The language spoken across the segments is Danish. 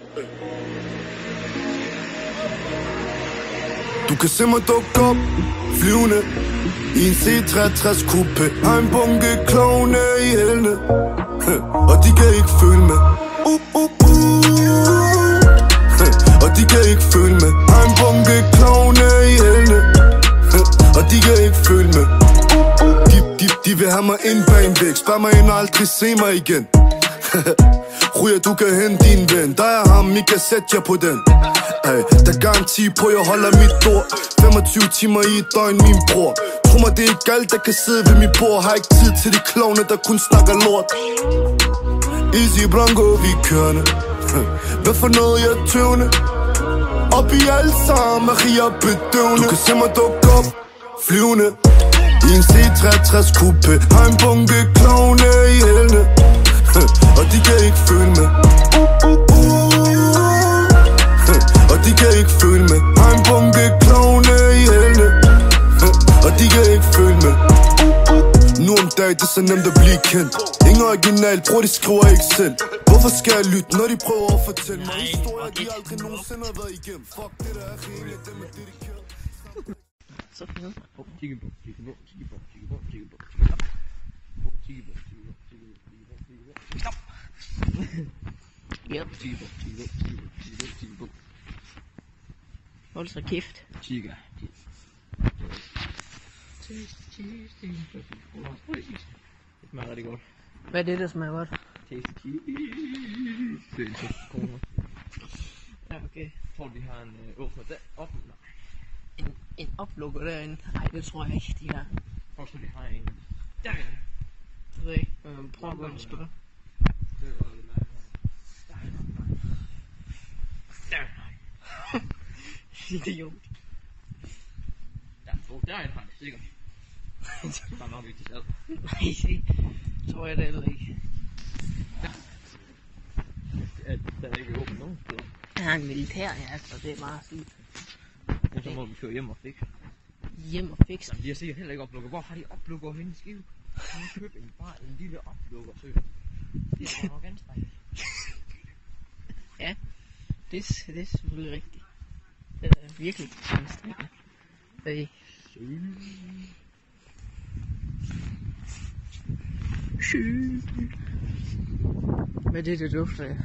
Du kan se mig dukke op, flyvende i en C63 coupe. Har en bunke klovne i hælene, og de kan ikke følge med. Og de kan ikke følge med. Har en bunke klovne i hælene, og de kan ikke følge med. De vil have mig ind bag en væg. Spær mig ind og aldrig se mig igen. Ryger, du kan hente din ven. Der er ham, I kan sætte jer på den. Ay, der er garanti på, jeg holder mit ord. 25 timer i et døgn, min bror. Tro mig, det er ikke alt, der kan sidde ved mit bord. Har ikke tid til de klovne, der kun snakker lort. Easy Blanco, vi kørende. Hvad for noget, jeg er tøvende. Op i alt sammen, Maria bedøvende. Du kan se mig dukke op, flyvende i en C63 coupe. Har en bunke klovne i hælene, og de kan ikke følge med. Og de kan ikke følge med. Har en bunke klovne i hælene, og de kan ikke følge med. Nu om dagen, det er så nemt at blive kendt. Ingen original, bror, de skriver ikke selv. Hvorfor skal jeg lytte, når de prøver at fortælle mig historier, de aldrig nogensinde har været igennem? Fuck det der er rene, dem er dedikeret. Så fint. Kiggebo. Stop. Yep. Hold så kæft. Chica. Det smager rigtig godt. Hvad er det, der smager godt? Tasty. Ja, okay. Tror du, de har en åbner der? Åbner? En oplukker derinde? Nej, det tror jeg ikke, de har. Tror du, de har en derinde? Jeg ved ikke, prøv at gå ind og spørge. Idiot. Derinde har det sikkert. Der er nok ikke til sad. Nej, se. Tror jeg det heller ikke. Der er ikke åbent nogen steder. Jeg har en militær, ja, så det er meget fint. Og så må vi køre hjem og fikse. Hjem og fikse. Jamen, de har sikkert heller ikke oplukker. Hvor har de oplukker henne i Skive? Kan de købe en lille oplukker, så? Det er nok anstrengt. Ja, det er selvfølgelig rigtigt. Det er virkelig anstrengende. Hey. Hvad er det dufter af?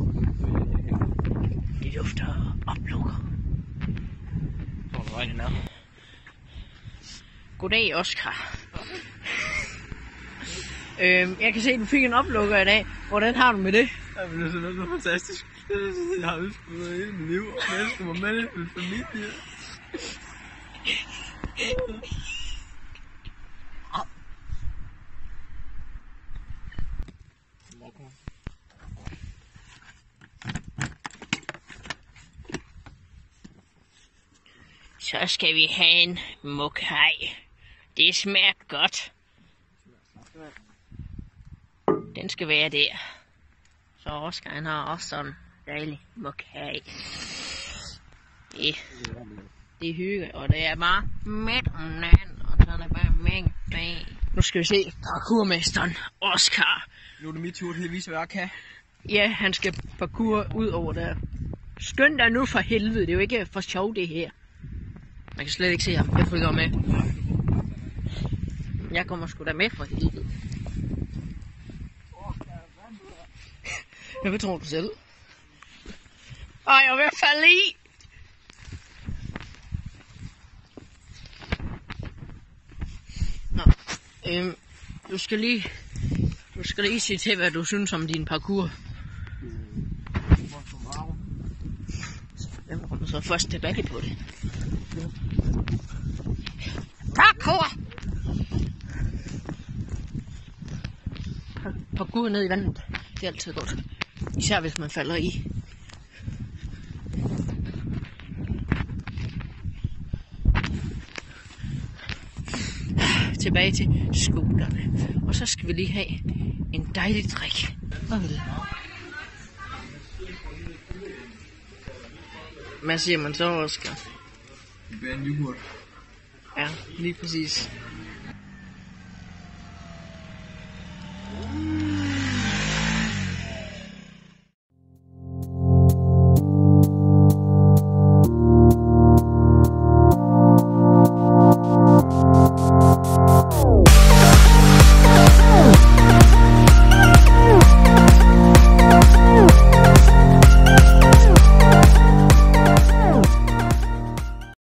Det dufter oplukker. Så er der regnen nærmere. Goddag, Oscar. Jeg kan se, at du fik en oplukker i dag. Hvordan har du med det? Jamen, det er sådan noget fantastisk. Jeg har ønsket mig hele mit liv, og jeg ønsker mig med min familie. Så skal vi have en mokai. Det smager godt. Den skal være der. Så Oscar han har også sådan en dejlig mokai. Det hygger, og det er bare midt om natten, og så er det bare mega fint. Nu skal vi se parkourmesteren Oscar. Nu er det mit tur til at vise, hvad jeg kan. Ja, han skal parkour ud over der. Skynd dig nu for helvede, det er jo ikke for sjov det her. Man kan slet ikke se ham, jeg følger med. Jeg kommer sgu da med for helvede. Hvad tror du selv? Ej, jeg er ved at falde i! Nå, du skal lige sige til, hvad du synes om din parkour. Hvem kommer så først tilbage på det? Parkour! Parkour ned i vandet. Det er altid godt. Især hvis man falder i. Tilbage til skolerne. Og så skal vi lige have en dejlig drik. Hvad siger man så, Oscar? Det bliver en yoghurt. Ja, lige præcis.